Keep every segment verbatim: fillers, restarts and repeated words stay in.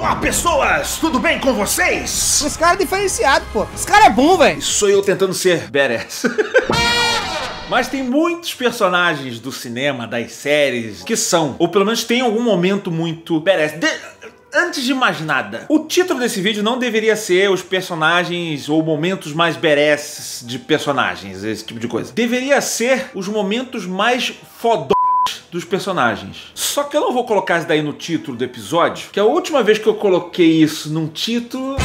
Olá, pessoas! Tudo bem com vocês? Esse cara é diferenciado, pô. Esse cara é bom, velho. Sou eu tentando ser badass. Mas tem muitos personagens do cinema, das séries, que são, ou pelo menos tem algum momento muito badass. De... Antes de mais nada, o título desse vídeo não deveria ser os personagens ou momentos mais badass de personagens, esse tipo de coisa. Deveria ser os momentos mais fodões dos personagens. Só que eu não vou colocar isso daí no título do episódio, que a última vez que eu coloquei isso num título...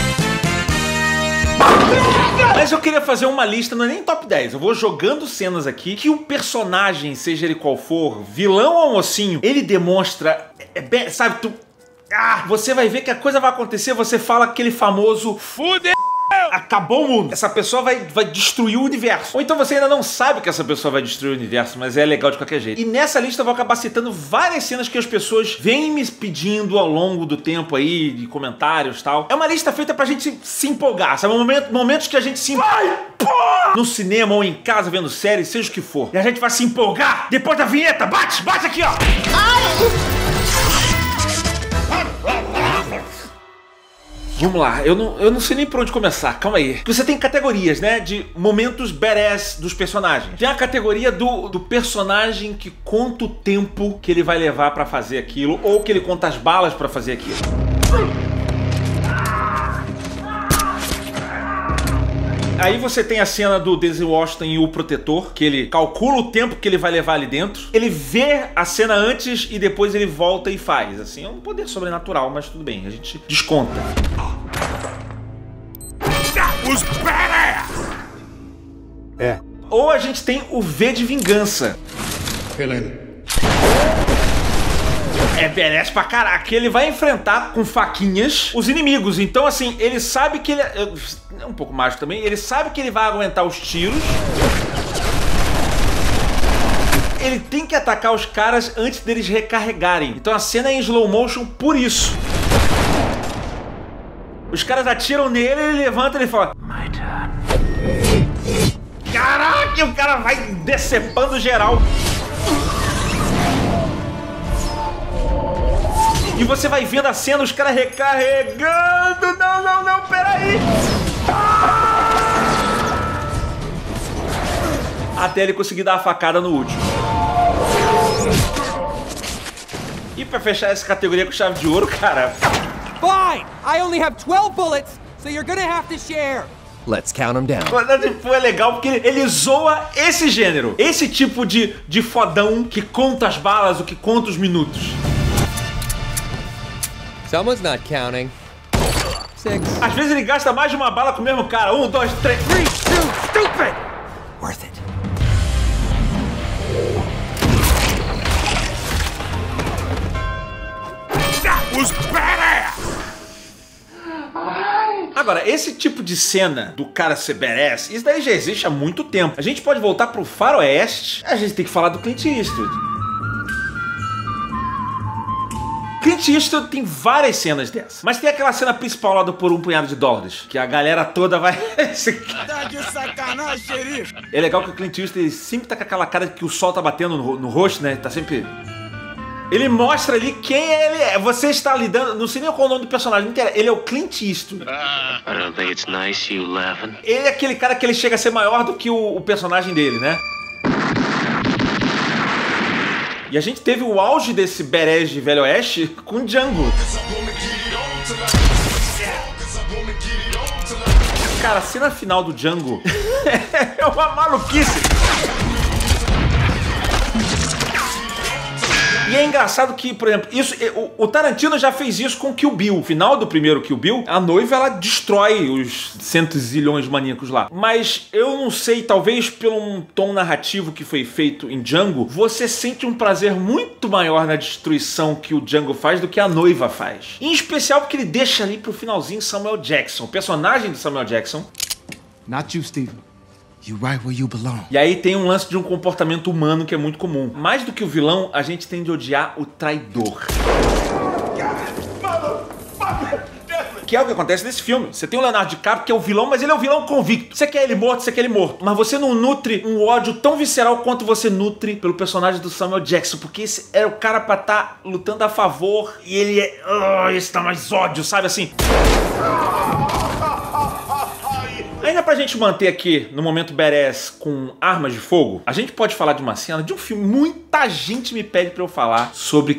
Mas eu queria fazer uma lista, não é nem top dez, eu vou jogando cenas aqui que o personagem, seja ele qual for, vilão ou mocinho, ele demonstra, é bem, sabe, tu... Ah, você vai ver que a coisa vai acontecer, você fala aquele famoso fudeu, acabou o mundo. Essa pessoa vai, vai destruir o universo. Ou então você ainda não sabe que essa pessoa vai destruir o universo, mas é legal de qualquer jeito. E nessa lista eu vou acabar citando várias cenas que as pessoas vêm me pedindo ao longo do tempo aí, de comentários e tal. É uma lista feita pra gente se, se empolgar, sabe? Momentos, momentos que a gente se empolga. No cinema ou em casa vendo séries, seja o que for. E a gente vai se empolgar depois da vinheta. Bate, bate aqui, ó. Ai! Vamos lá, eu não, eu não sei nem por onde começar, calma aí. Você tem categorias, né, de momentos badass dos personagens. Tem a categoria do, do personagem que conta o tempo que ele vai levar pra fazer aquilo, ou que ele conta as balas pra fazer aquilo. Aí você tem a cena do Denzel Washington e o Protetor, que ele calcula o tempo que ele vai levar ali dentro. Ele vê a cena antes e depois ele volta e faz. Assim, é um poder sobrenatural, mas tudo bem, a gente desconta. Os badass! É. Ou a gente tem o V de Vingança. Helena. É badass pra caraca. Ele vai enfrentar com faquinhas os inimigos. Então, assim, ele sabe que ele... É um pouco mágico também. Ele sabe que ele vai aguentar os tiros. Ele tem que atacar os caras antes deles recarregarem. Então a cena é em slow motion por isso. Os caras atiram nele, ele levanta e ele fala... My turn. Caraca, o cara vai decepando geral. E você vai vendo a cena, os caras recarregando. Não, não, não, peraí. Até ele conseguir dar a facada no último. E pra fechar essa categoria com chave de ouro, cara... Fine! I only have twelve bullets, so you're gonna have to share. Let's count them down. Tipo, é legal porque ele, ele zoa esse gênero. Esse tipo de, de fodão que conta as balas, o que conta os minutos. Someone's not counting. Six. Às vezes ele gasta mais de uma bala com o mesmo cara. Um, dois, três. Three, two, stupid! Worth it. Os badass! Agora, esse tipo de cena do cara ser badass, isso daí já existe há muito tempo. A gente pode voltar pro faroeste. A gente tem que falar do Clint Eastwood. Clint Eastwood tem várias cenas dessas. Mas tem aquela cena principal lá do Por um Punhado de Dólares, que a galera toda vai... Tá de sacanagem, xerife! É legal que o Clint Eastwood ele sempre tá com aquela cara que o sol tá batendo no, no rosto, né? Tá sempre... Ele mostra ali quem ele é. Você está lidando... Não sei nem qual é o nome do personagem. Ele é o Clint Eastwood. I don't think it's nice you laughing. Ele é aquele cara que ele chega a ser maior do que o, o personagem dele, né? E a gente teve o auge desse badass de Velho Oeste com Django. Cara, a cena final do Django é uma maluquice. E é engraçado que, por exemplo, isso, o, o Tarantino já fez isso com Kill Bill. No final do primeiro Kill Bill, a noiva, ela destrói os centos zilhões de maníacos lá. Mas eu não sei, talvez pelo um tom narrativo que foi feito em Django, você sente um prazer muito maior na destruição que o Django faz do que a noiva faz. Em especial porque ele deixa ali pro finalzinho Samuel Jackson, o personagem de Samuel Jackson. Not you, Steven. You right where you belong. E aí tem um lance de um comportamento humano que é muito comum. Mais do que o vilão, a gente tende a odiar o traidor. que é o que acontece nesse filme. Você tem o Leonardo DiCaprio, que é o vilão, mas ele é o vilão convicto. Você quer ele morto, você quer ele morto. Mas você não nutre um ódio tão visceral quanto você nutre pelo personagem do Samuel Jackson, porque esse é o cara pra estar lutando a favor e ele é... Oh, esse dá mais ódio, sabe assim? Ainda pra gente manter aqui no momento badass com armas de fogo, a gente pode falar de uma cena de um filme. Muita gente me pede pra eu falar sobre...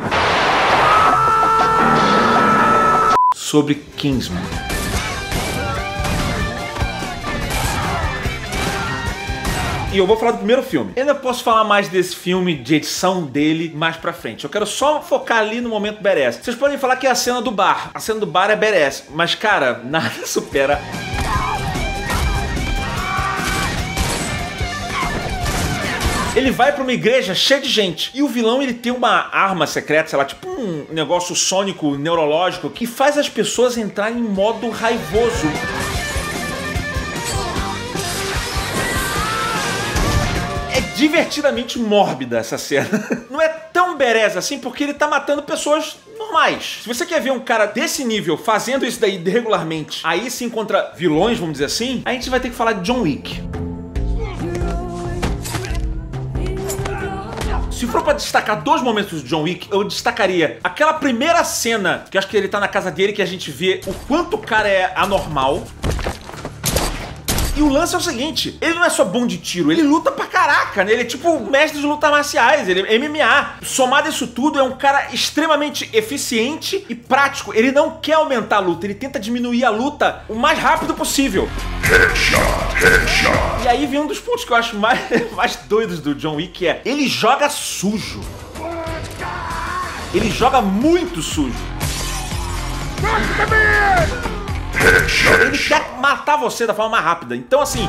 Sobre Kingsman. E eu vou falar do primeiro filme. Eu ainda posso falar mais desse filme, de edição dele, mais pra frente. Eu quero só focar ali no momento badass. Vocês podem falar que é a cena do bar. A cena do bar é badass. Mas, cara, nada supera... Ele vai pra uma igreja cheia de gente. E o vilão, ele tem uma arma secreta, sei lá, tipo um negócio sônico, neurológico, que faz as pessoas entrarem em modo raivoso. É divertidamente mórbida essa cena. Não é tão badass assim, porque ele tá matando pessoas normais. Se você quer ver um cara desse nível fazendo isso daí regularmente, aí sim contra vilões, vamos dizer assim, a gente vai ter que falar de John Wick. Se for pra destacar dois momentos do John Wick, eu destacaria aquela primeira cena, que eu acho que ele tá na casa dele, que a gente vê o quanto o cara é anormal. E o lance é o seguinte, ele não é só bom de tiro, ele luta pra caraca, né? Ele é tipo mestre de lutas marciais, ele é M M A. Somado a isso tudo, é um cara extremamente eficiente e prático. Ele não quer aumentar a luta, ele tenta diminuir a luta o mais rápido possível. Headshot, headshot. E aí vem um dos pontos que eu acho mais, mais doidos do John Wick, que é, ele joga sujo. Ele joga muito sujo. Ele quer matar você da forma mais rápida. Então assim...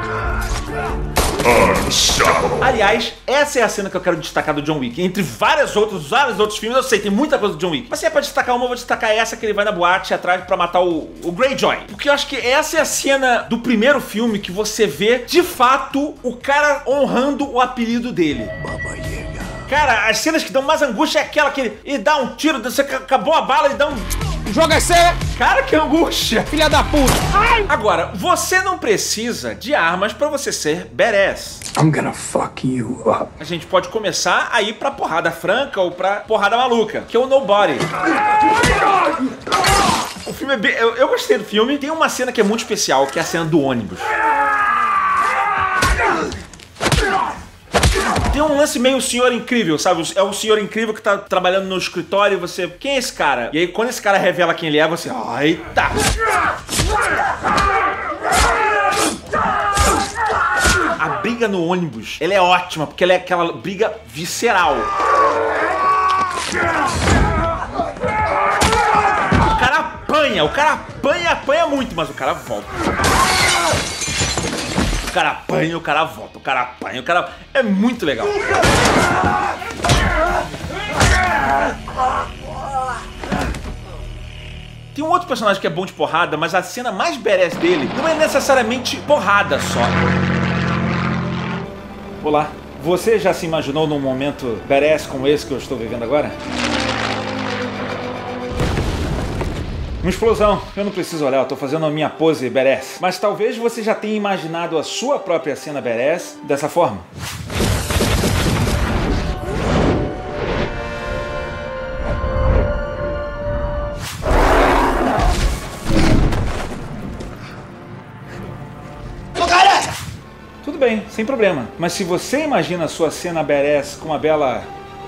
Aliás, essa é a cena que eu quero destacar do John Wick. Entre várias outras, vários outros filmes, eu sei, tem muita coisa do John Wick. Mas se é pra destacar uma, eu vou destacar essa que ele vai na boate atrás pra matar o, o Greyjoy. Porque eu acho que essa é a cena do primeiro filme que você vê, de fato, o cara honrando o apelido dele. Cara, as cenas que dão mais angústia é aquela que ele, ele dá um tiro, você acabou a bala e dá um... Joga sério! Cara, que angústia! Filha da puta! Ai. Agora, você não precisa de armas pra você ser badass. I'm gonna fuck you up. A gente pode começar a ir pra porrada franca ou pra porrada maluca, que é o Nobody. O filme é bem... eu, eu gostei do filme. Tem uma cena que é muito especial, que é a cena do ônibus. Tem um lance meio Senhor Incrível, sabe? É o Senhor Incrível que tá trabalhando no escritório e você... Quem é esse cara? E aí quando esse cara revela quem ele é, você... Eita! A briga no ônibus, ela é ótima, porque ela é aquela briga visceral. O cara apanha, o cara apanha, apanha muito, mas o cara volta. O cara apanha, o cara volta, o cara apanha, o cara... É muito legal. Tem um outro personagem que é bom de porrada, mas a cena mais badass dele não é necessariamente porrada só. Olá, você já se imaginou num momento badass como esse que eu estou vivendo agora? Uma explosão. Eu não preciso olhar, eu tô fazendo a minha pose badass. Mas talvez você já tenha imaginado a sua própria cena badass dessa forma. Tudo bem, sem problema. Mas se você imagina a sua cena badass com uma bela...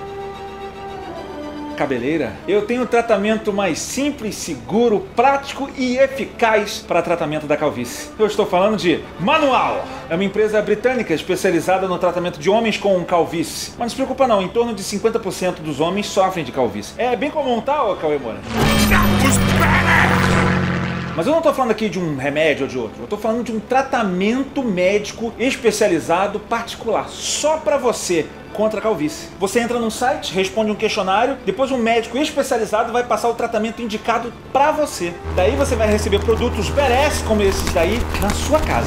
cabeleira, eu tenho um tratamento mais simples, seguro, prático e eficaz para tratamento da calvície. Eu estou falando de Manual. É uma empresa britânica especializada no tratamento de homens com calvície. Mas não se preocupa não, em torno de cinquenta por cento dos homens sofrem de calvície. É bem comum, tá, ô Cauê Moura? Mas eu não estou falando aqui de um remédio ou de outro. Eu estou falando de um tratamento médico especializado particular, só para você, contra a calvície. Você entra num site, responde um questionário, depois um médico especializado vai passar o tratamento indicado para você. Daí você vai receber produtos badass como esses daí na sua casa.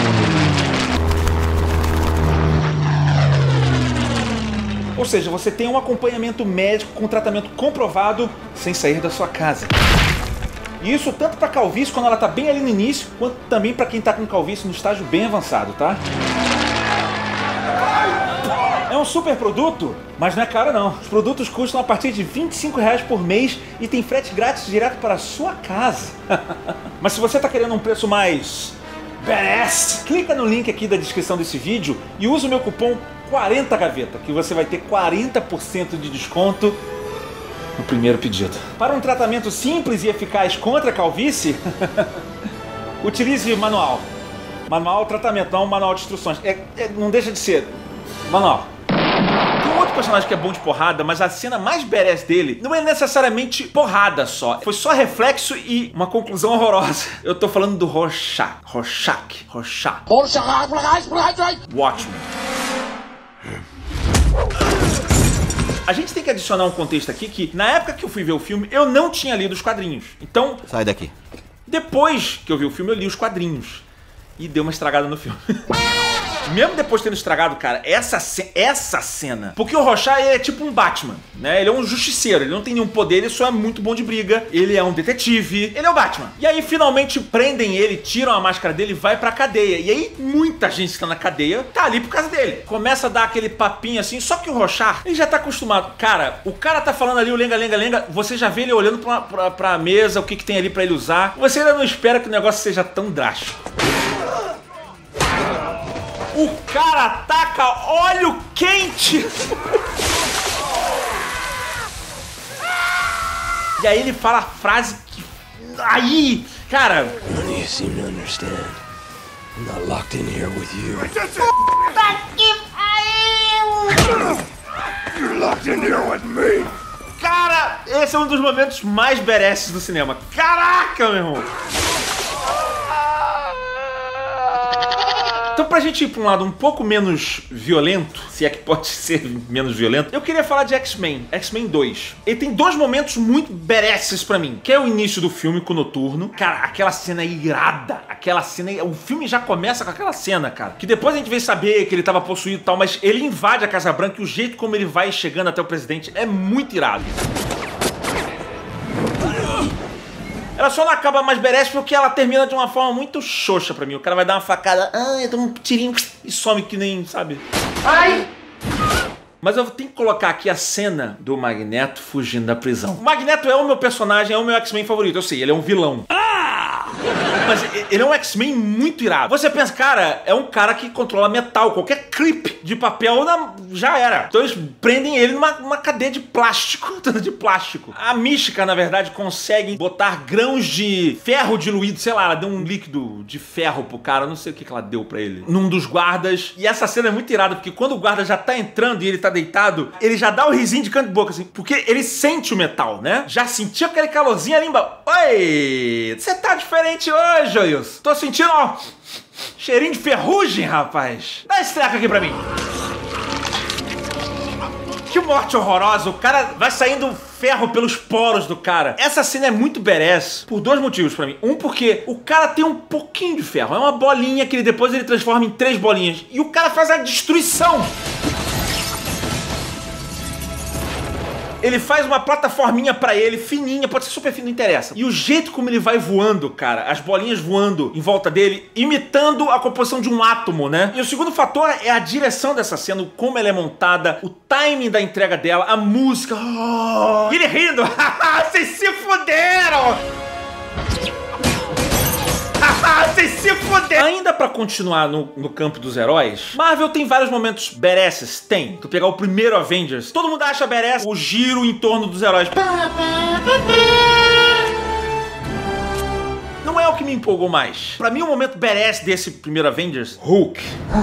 Ou seja, você tem um acompanhamento médico com tratamento comprovado sem sair da sua casa. E isso tanto pra calvície, quando ela tá bem ali no início, quanto também pra quem tá com calvície no estágio bem avançado, tá? É um super produto, mas não é caro não. Os produtos custam a partir de vinte e cinco reais por mês e tem frete grátis direto para a sua casa. Mas se você tá querendo um preço mais badass, clica no link aqui da descrição desse vídeo e usa o meu cupom quarenta gaveta, que você vai ter quarenta por cento de desconto no primeiro pedido. Para um tratamento simples e eficaz contra a calvície, utilize manual. Manual tratamento, não manual de instruções. É, é, não deixa de ser manual. Tem um outro personagem que é bom de porrada, mas a cena mais badass dele não é necessariamente porrada só. Foi só reflexo e uma conclusão horrorosa. Eu tô falando do Rorschach. Rorschach. Rorschach. Watchmen. A gente tem que adicionar um contexto aqui que, na época que eu fui ver o filme, eu não tinha lido os quadrinhos. Então... Sai daqui. Depois que eu vi o filme, eu li os quadrinhos. E deu uma estragada no filme. Mesmo depois de tendo estragado, cara, essa, essa cena... Porque o Rorschach é tipo um Batman, né? Ele é um justiceiro, ele não tem nenhum poder, ele só é muito bom de briga. Ele é um detetive, ele é o Batman. E aí, finalmente, prendem ele, tiram a máscara dele e vai pra cadeia. E aí, muita gente que tá na cadeia tá ali por causa dele. Começa a dar aquele papinho assim, só que o Rorschach, ele já tá acostumado. Cara, o cara tá falando ali o lenga, lenga, lenga, você já vê ele olhando pra, pra, pra mesa, o que que tem ali pra ele usar. Você ainda não espera que o negócio seja tão drástico. O cara ataca óleo quente! E aí ele fala a frase que... Aí, cara... You seem to understand. I'm not locked in here with you. You're locked in here with me. Cara, esse é um dos momentos mais badass do cinema. Caraca, meu irmão! Então, pra gente ir pra um lado um pouco menos violento, se é que pode ser menos violento, eu queria falar de X-Men, X-Men dois. Ele tem dois momentos muito badasses pra mim, que é o início do filme com o Noturno. Cara, aquela cena irada, aquela cena... O filme já começa com aquela cena, cara, que depois a gente vem saber que ele tava possuído e tal, mas ele invade a Casa Branca e o jeito como ele vai chegando até o presidente é muito irado. Ela só não acaba mais badass porque ela termina de uma forma muito xoxa pra mim. O cara vai dar uma facada, ah, eu dou um tirinho e some que nem, sabe? Ai! Mas eu tenho que colocar aqui a cena do Magneto fugindo da prisão. O Magneto é o meu personagem, é o meu X-Men favorito. Eu sei, ele é um vilão. Ah! Mas ele é um X-Men muito irado. Você pensa, cara, é um cara que controla metal. Qualquer clipe de papel na... já era. Então eles prendem ele numa, numa cadeia de plástico. de plástico. A Mística, na verdade, consegue botar grãos de ferro diluído. Sei lá, ela deu um líquido de ferro pro cara. Não sei o que que ela deu pra ele. Num dos guardas. E essa cena é muito irada, porque quando o guarda já tá entrando e ele tá deitado, ele já dá o risinho de canto de boca, assim. Porque ele sente o metal, né? Já sentiu aquele calorzinho ali embaixo. Oi! Você tá diferente hoje, Wilson. Tô sentindo, ó, cheirinho de ferrugem, rapaz. Dá esse treco aqui pra mim. Que morte horrorosa. O cara vai saindo ferro pelos poros do cara. Essa cena é muito badass por dois motivos pra mim. Um, porque o cara tem um pouquinho de ferro. É uma bolinha que ele depois ele transforma em três bolinhas. E o cara faz a destruição. Ele faz uma plataforminha pra ele, fininha, pode ser super fino, não interessa. E o jeito como ele vai voando, cara, as bolinhas voando em volta dele, imitando a composição de um átomo, né? E o segundo fator é a direção dessa cena, como ela é montada, o timing da entrega dela, a música. Oh! E ele rindo. Vocês se fuderam! Vocês se fuderam! Ainda pra continuar no, no campo dos heróis, Marvel tem vários momentos badasses. Tem. Tu pegar o primeiro Avengers, todo mundo acha badass o giro em torno dos heróis. Não é o que me empolgou mais. Pra mim, o momento badass desse primeiro Avengers, Hulk.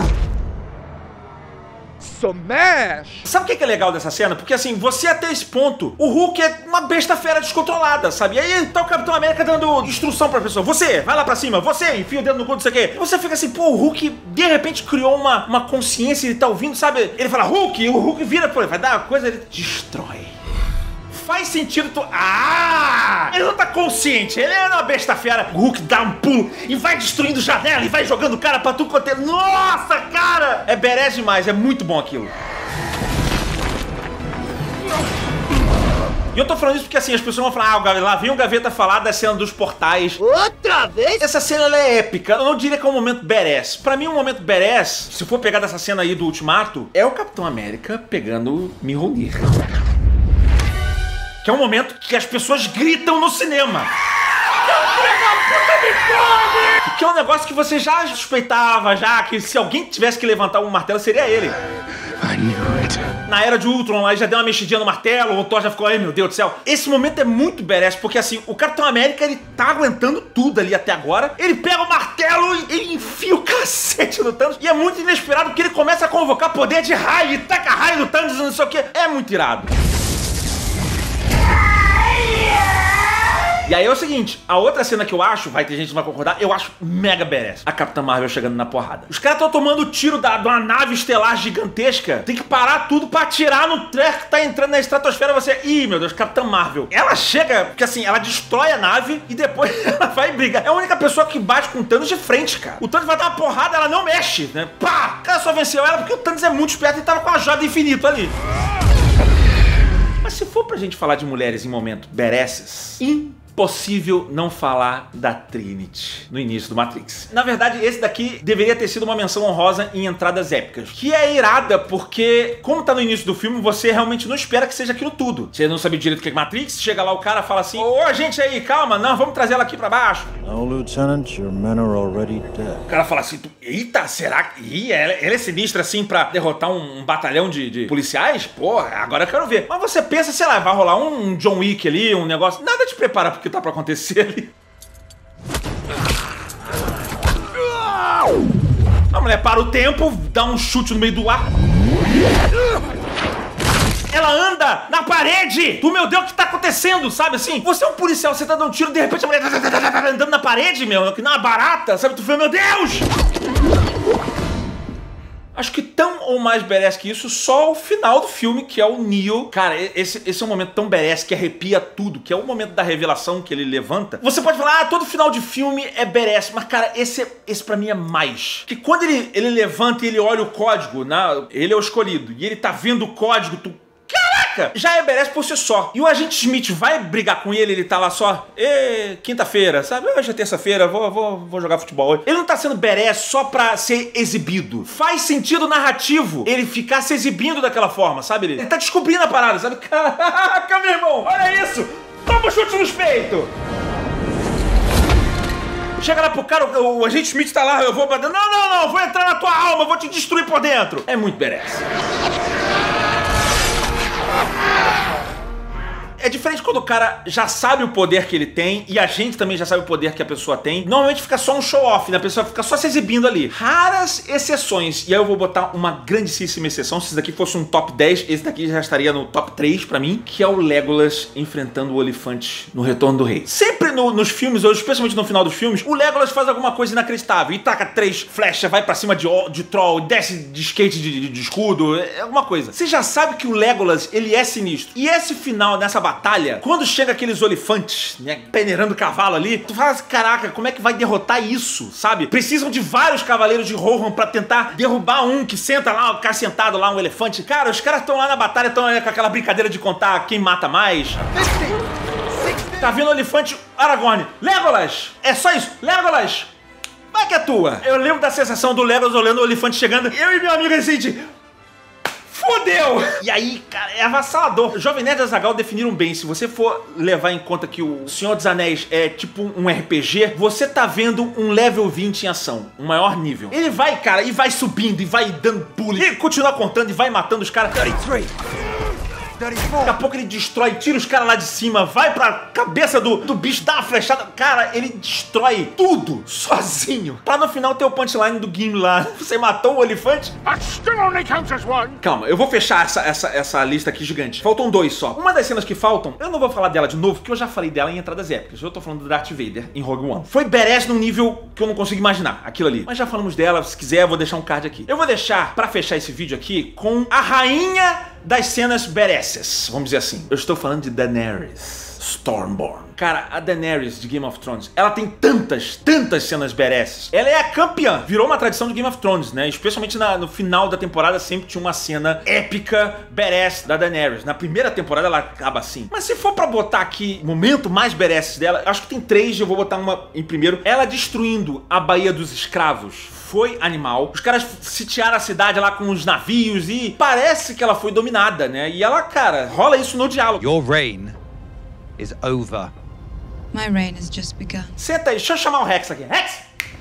Smash! Sabe o que é legal dessa cena? Porque assim, você até esse ponto, o Hulk é uma besta fera descontrolada, sabe? E aí tá o Capitão América dando instrução pra pessoa. Você, vai lá pra cima. Você, enfia o dedo no cu, não sei o quê. E você fica assim, pô, o Hulk de repente criou uma, uma consciência, ele tá ouvindo, sabe? Ele fala Hulk, e o Hulk vira, pô, vai dar uma coisa, ele destrói. Faz sentido tu... Ah! Ele não tá consciente, ele é uma besta fera. O Hulk dá um pulo e vai destruindo janela e vai jogando o cara pra tudo quanto é... Nossa, cara! É badass demais, é muito bom aquilo. E eu tô falando isso porque assim, as pessoas vão falar, ah, lá vem o Gaveta falar da cena dos portais. Outra vez? Essa cena ela é épica. Eu não diria que é um momento badass. Pra mim, um momento badass, se for pegar dessa cena aí do Ultimato, é o Capitão América pegando Mjolnir. Que é um momento que as pessoas gritam no cinema. Que é um negócio que você já suspeitava, já que se alguém tivesse que levantar um martelo, seria ele. I knew it. Na Era de Ultron, lá já deu uma mexidinha no martelo, o Thor já ficou, ai meu Deus do céu. Esse momento é muito badass, porque assim, o Capitão América, ele tá aguentando tudo ali até agora. Ele pega o martelo e ele enfia o cacete no Thanos. E é muito inesperado, porque ele começa a convocar poder de raio, e taca raio no Thanos e não sei o que. É muito irado. E aí é o seguinte, a outra cena que eu acho, vai ter gente que vai concordar, eu acho mega badass. A Capitã Marvel chegando na porrada. Os caras estão tomando tiro da, de uma nave estelar gigantesca, tem que parar tudo pra atirar no treco que tá entrando na estratosfera. Você, ih, meu Deus, Capitã Marvel. Ela chega, porque assim, ela destrói a nave e depois ela vai brigar. É a única pessoa que bate com o Thanos de frente, cara. O Thanos vai dar uma porrada, ela não mexe, né? Pá! O cara só venceu ela porque o Thanos é muito esperto e tava com a joia do infinito ali. Mas se for pra gente falar de mulheres em momento badasses, impossível não falar da Trinity no início do Matrix. Na verdade, esse daqui deveria ter sido uma menção honrosa em entradas épicas, que é irada porque, como tá no início do filme, você realmente não espera que seja aquilo tudo. Você não sabe direito o que é Matrix, chega lá o cara fala assim, ô gente aí, calma, não, vamos trazer ela aqui pra baixo. No, Lieutenant, your men are already dead. O cara fala assim, eita, será que... Ih, ela, ela é sinistra assim pra derrotar um, um batalhão de, de policiais? Pô, agora eu quero ver. Mas você pensa, sei lá, vai rolar um John Wick ali, um negócio... Nada te prepara pro que tá pra acontecer ali. A mulher para o tempo, dá um chute no meio do ar. Ela anda na parede! Tu, meu Deus, o que tá acontecendo? Sabe assim? Você é um policial, você tá dando um tiro, de repente a mulher tá andando na parede, meu, que não é uma barata, sabe? Tu fala, meu Deus! Acho que tão ou mais badass que isso, só o final do filme, que é o Neo. Cara, esse, esse é um momento tão badass que arrepia tudo, que é o momento da revelação que ele levanta. Você pode falar, ah, todo final de filme é badass, mas cara, esse, esse pra mim é mais. Que quando ele, ele levanta e ele olha o código, né? Ele é o escolhido, e ele tá vendo o código, tu... Caraca! Já é badass por si só. E o agente Smith vai brigar com ele, ele tá lá só, ê, quinta-feira, sabe? Hoje é terça-feira, vou, vou, vou jogar futebol hoje. Ele não tá sendo badass só pra ser exibido. Faz sentido narrativo ele ficar se exibindo daquela forma, sabe? Ele, ele tá descobrindo a parada, sabe? Caraca, meu irmão, olha isso! Toma um chute nos peitos! Chega lá pro cara, o, o agente Smith tá lá, eu vou... Não, não, não, vou entrar na tua alma, vou te destruir por dentro. É muito badass. É diferente quando o cara já sabe o poder que ele tem e a gente também já sabe o poder que a pessoa tem. Normalmente fica só um show-off, né? A pessoa fica só se exibindo ali. Raras exceções. E aí eu vou botar uma grandíssima exceção. Se esse daqui fosse um top dez, esse daqui já estaria no top três pra mim, que é o Legolas enfrentando o Olifante no Retorno do Rei. Sempre no, nos filmes, ou especialmente no final dos filmes, o Legolas faz alguma coisa inacreditável e taca três flechas, vai pra cima de, de troll, desce de skate de, de, de escudo, é alguma coisa. Você já sabe que o Legolas, ele é sinistro. E esse final nessa batalha, batalha, quando chega aqueles olifantes, né, peneirando cavalo ali, tu fala assim, caraca, como é que vai derrotar isso, sabe? Precisam de vários cavaleiros de Rohan pra tentar derrubar um que senta lá, o cara sentado lá, um elefante. Cara, os caras estão lá na batalha, estão com aquela brincadeira de contar quem mata mais. Tá vindo o elefante, Aragorn. Legolas! É só isso, Legolas! Vai que é tua! Eu lembro da sensação do Legolas olhando o elefante chegando, eu e meu amigo assim, de... Fudeu! E aí, cara, é avassalador. Jovem Nerd e Azaghal definiram bem. Se você for levar em conta que o Senhor dos Anéis é tipo um R P G, você tá vendo um level vinte em ação, um maior nível. Ele vai, cara, e vai subindo, e vai dando pulo, e continua contando, e vai matando os caras. trinta e três. Daqui a pouco ele destrói, tira os caras lá de cima, vai pra cabeça do, do bicho, dá uma flechada. Cara, ele destrói tudo sozinho. Pra no final ter o punchline do Gimli lá. Você matou o elefante? Calma, eu vou fechar essa, essa, essa lista aqui gigante. Faltam dois só. Uma das cenas que faltam, eu não vou falar dela de novo, porque eu já falei dela em entradas épicas. Eu tô falando do Darth Vader em Rogue One. Foi badass num nível que eu não consigo imaginar, aquilo ali. Mas já falamos dela, se quiser eu vou deixar um card aqui. Eu vou deixar, pra fechar esse vídeo aqui, com a rainha das cenas badasses, vamos dizer assim. Eu estou falando de Daenerys. Stormborn. Cara, a Daenerys de Game of Thrones, ela tem tantas, tantas cenas badass. Ela é a campeã. Virou uma tradição de Game of Thrones, né? Especialmente na, no final da temporada sempre tinha uma cena épica, badass da Daenerys. Na primeira temporada ela acaba assim. Mas se for pra botar aqui momento mais badass dela, acho que tem três, eu vou botar uma em primeiro. Ela destruindo a Baía dos Escravos. Foi animal. Os caras sitiaram a cidade lá com os navios e parece que ela foi dominada, né? E ela, cara, rola isso no diálogo. Your reign is over. My reign has just begun. Senta aí, deixa eu chamar o Rex aqui. Rex!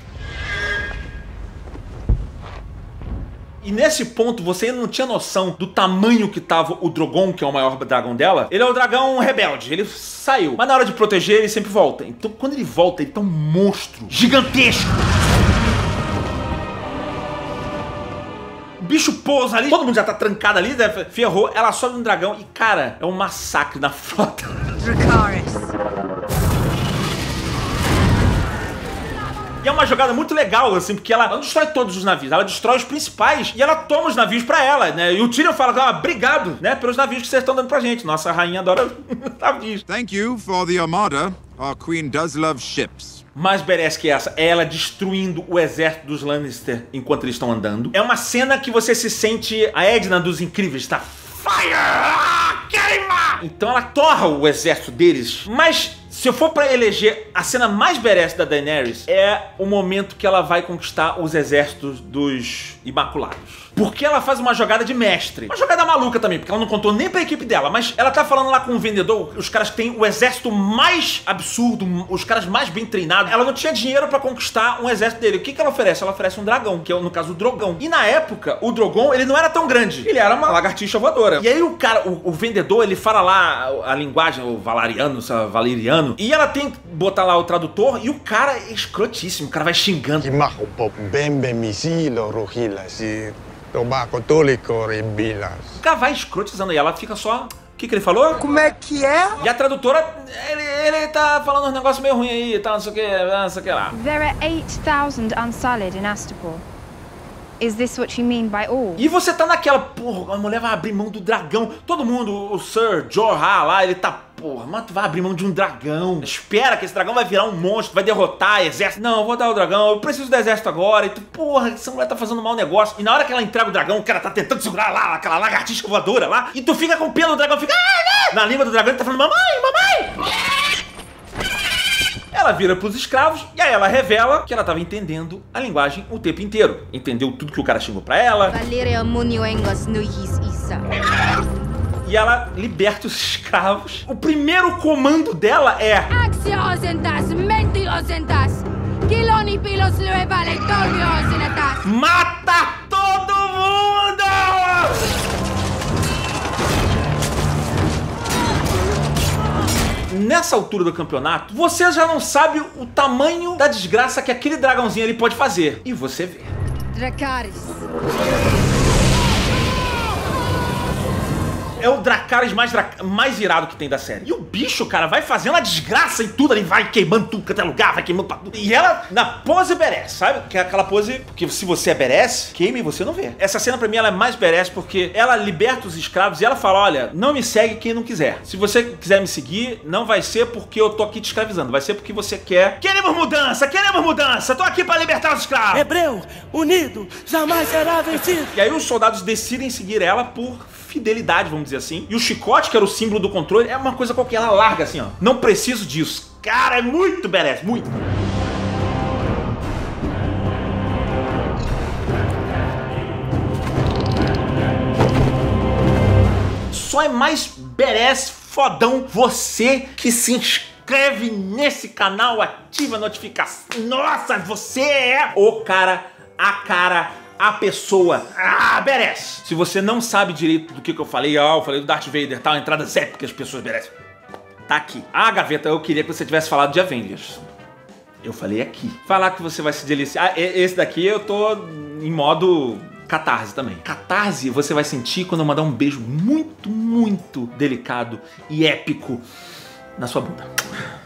E nesse ponto, você ainda não tinha noção do tamanho que tava o Drogon, que é o maior dragão dela. Ele é o dragão rebelde, ele saiu. Mas na hora de proteger, ele sempre volta. Então, quando ele volta, ele tá um monstro gigantesco. O bicho pousa ali, todo mundo já tá trancado ali, né? Ferrou. Ela sobe no dragão e, cara, é um massacre na frota. Dracarys. E é uma jogada muito legal, assim, porque ela não destrói todos os navios, ela destrói os principais e ela toma os navios pra ela, né? E o Tyrion fala, ah, obrigado, né, pelos navios que vocês estão dando pra gente. Nossa rainha adora navios. Thank you for the armada. Our queen does love ships. Mais badass que essa é ela destruindo o exército dos Lannister enquanto eles estão andando. É uma cena que você se sente a Edna dos Incríveis, tá? Fire! Ah, queima! Então ela torra o exército deles, mas se eu for pra eleger a cena mais badass da Daenerys, é o momento que ela vai conquistar os exércitos dos Imaculados. Porque ela faz uma jogada de mestre. Uma jogada maluca também, porque ela não contou nem pra equipe dela, mas ela tá falando lá com o vendedor, os caras que têm o exército mais absurdo, os caras mais bem treinados. Ela não tinha dinheiro pra conquistar um exército dele. O que que ela oferece? Ela oferece um dragão, que é, no caso, o Drogon. E na época, o Drogon, ele não era tão grande. Ele era uma lagartixa voadora. E aí o cara, o, o vendedor, ele fala lá a, a linguagem, o valariano, o valeriano, e ela tem que botar lá o tradutor, e o cara é escrotíssimo. O cara vai xingando. O cara vai escrotizando e ela fica só... O que que ele falou? Como é que é? E a tradutora, ele, ele tá falando uns negócios meio ruins aí, tá, não sei o que, não sei o que lá. There are eight thousand Unsullied in Astapor. Is this what you mean by all? E você tá naquela, porra, a mulher vai abrir mão do dragão. Todo mundo, o Sir Jorah lá, ele tá, porra, mas tu vai abrir mão de um dragão. Espera que esse dragão vai virar um monstro, vai derrotar exército. Não, eu vou dar o dragão, eu preciso do exército agora. E tu, porra, essa mulher tá fazendo um mau negócio. E na hora que ela entrega o dragão, o cara tá tentando segurar lá, aquela lagartixa voadora lá. E tu fica com o pelo do dragão, fica... Ah, na língua do dragão ele tá falando, mamãe, mamãe. Ela vira pros escravos e aí ela revela que ela tava entendendo a linguagem o tempo inteiro. Entendeu tudo que o cara xingou pra ela. E ela liberta os escravos. O primeiro comando dela é... Mata todo mundo! Nessa altura do campeonato, você já não sabe o tamanho da desgraça que aquele dragãozinho ali pode fazer. E você vê. Dracarys. É o Dracarys mais, dra... mais irado que tem da série. E o bicho, cara, vai fazendo a desgraça em tudo. Ele vai queimando tudo, qualquer lugar, vai queimando pra tudo. E ela, na pose badass, sabe? Que é aquela pose, porque se você é badass, queima e você não vê. Essa cena pra mim, ela é mais badass porque ela liberta os escravos e ela fala, olha, não me segue quem não quiser. Se você quiser me seguir, não vai ser porque eu tô aqui te escravizando. Vai ser porque você quer. Queremos mudança, queremos mudança. Tô aqui pra libertar os escravos. Hebreu, unido, jamais será vencido. E aí os soldados decidem seguir ela por... fidelidade, vamos dizer assim. E o chicote, que era o símbolo do controle, é uma coisa qualquer, ela larga assim, ó. Não preciso disso. Cara, é muito badass, muito. Só é mais badass, fodão, você que se inscreve nesse canal, ativa a notificação. Nossa, você é o cara, a cara... a pessoa, ah, merece. Se você não sabe direito do que, que eu falei, ah, eu falei do Darth Vader, tal, entradas épicas que as pessoas merecem. Tá aqui. Ah, Gaveta, eu queria que você tivesse falado de Avengers. Eu falei aqui. Falar que você vai se deliciar. Ah, esse daqui eu tô em modo catarse também. Catarse você vai sentir quando eu mandar um beijo muito, muito delicado e épico na sua bunda.